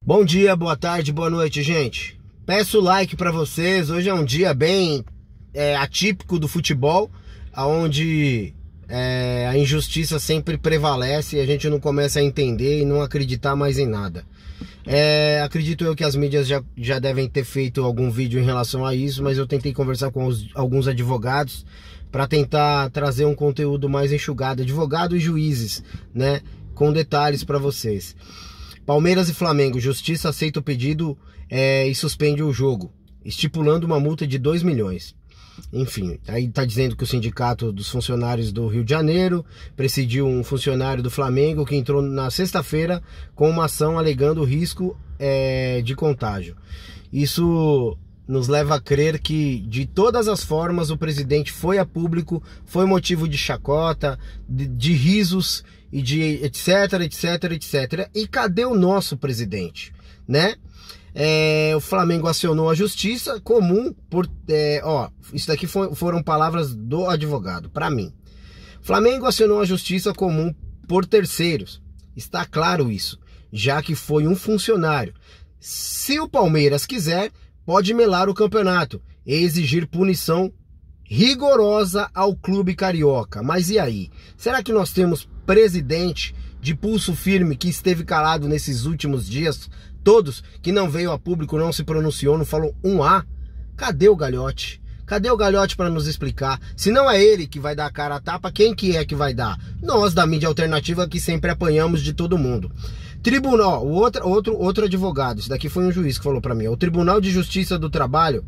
Bom dia, boa tarde, boa noite, gente. Peço like pra vocês. Hoje é um dia bem atípico do futebol, onde a injustiça sempre prevalece e a gente não começa a entender e não acreditar mais em nada. Acredito eu que as mídias já devem ter feito algum vídeo em relação a isso, mas eu tentei conversar com alguns advogados para tentar trazer um conteúdo mais enxugado, advogado e juízes, né, com detalhes para vocês. Palmeiras e Flamengo, justiça aceita o pedido e suspende o jogo, estipulando uma multa de 2 milhões. Enfim, aí tá dizendo que o sindicato dos funcionários do Rio de Janeiro presidiu um funcionário do Flamengo que entrou na sexta-feira com uma ação alegando risco de contágio. Isso nos leva a crer que, de todas as formas, o presidente foi a público, foi motivo de chacota, de risos e de etc, etc, etc. E cadê o nosso presidente, né? O Flamengo acionou a justiça comum por... isso daqui foram palavras do advogado, para mim. Flamengo acionou a justiça comum por terceiros. Está claro isso, já que foi um funcionário. Se o Palmeiras quiser, pode melar o campeonato e exigir punição rigorosa ao clube carioca. Mas e aí? Será que nós temos presidente de pulso firme que esteve calado nesses últimos dias todos, que não veio a público, não se pronunciou, não falou um A? Cadê o Gagliotti? Cadê o Gagliotti para nos explicar? Se não é ele que vai dar a cara a tapa, quem que é que vai dar? Nós da mídia alternativa que sempre apanhamos de todo mundo. Tribunal, outro advogado, isso daqui foi um juiz que falou para mim. O Tribunal de Justiça do Trabalho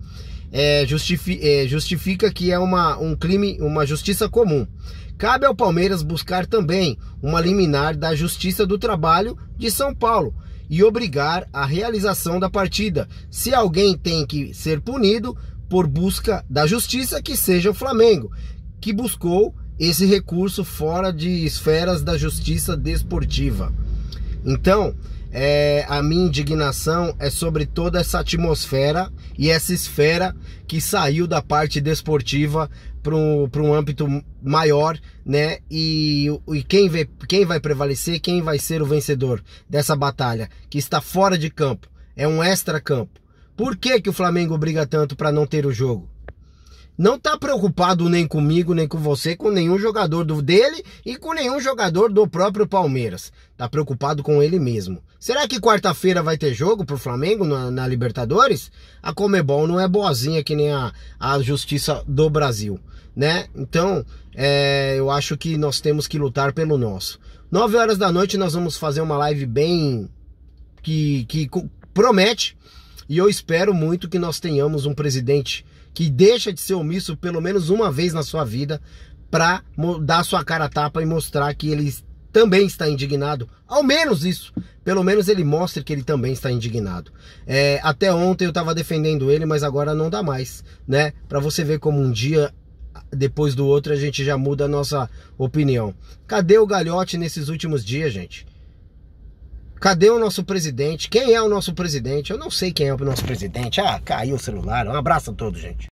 justifica que é um crime, uma justiça comum. Cabe ao Palmeiras buscar também uma liminar da Justiça do Trabalho de São Paulo e obrigar a realização da partida. Se alguém tem que ser punido por busca da justiça, que seja o Flamengo, que buscou esse recurso fora de esferas da justiça desportiva. Então, a minha indignação é sobre toda essa atmosfera e essa esfera que saiu da parte desportiva para um âmbito maior, né? E quem vai prevalecer, quem vai ser o vencedor dessa batalha que está fora de campo, é um extra-campo. Por que o Flamengo briga tanto para não ter o jogo? Não está preocupado nem comigo, nem com você, com nenhum jogador dele e com nenhum jogador do próprio Palmeiras. Está preocupado com ele mesmo. Será que quarta-feira vai ter jogo pro Flamengo na Libertadores? A Conmebol não é boazinha que nem a Justiça do Brasil, né? Então, eu acho que nós temos que lutar pelo nosso. 9 horas da noite nós vamos fazer uma live bem... que promete. E eu espero muito que nós tenhamos um presidente que deixa de ser omisso pelo menos uma vez na sua vida para dar sua cara a tapa e mostrar que ele também está indignado. Ao menos isso. Pelo menos ele mostre que ele também está indignado. Até ontem eu estava defendendo ele, mas agora não dá mais, né? Para você ver como um dia depois do outro a gente já muda a nossa opinião. Cadê o Gagliotti nesses últimos dias, gente? Cadê o nosso presidente? Quem é o nosso presidente? Eu não sei quem é o nosso presidente. Caiu o celular. Um abraço a todos, gente.